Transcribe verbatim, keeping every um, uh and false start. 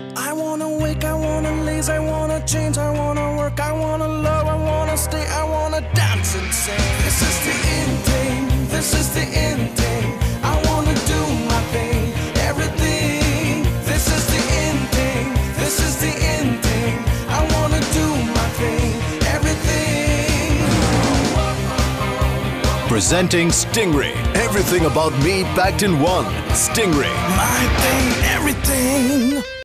I wanna wake, I wanna laze, I wanna change, I wanna work, I wanna love, I wanna stay, I wanna dance and sing. This is the ending, this is the ending. I wanna do my thing, everything. This is the ending, this is the ending. I wanna do my thing, everything. Presenting Stingray. Everything about me packed in one. Stingray. My thing, everything.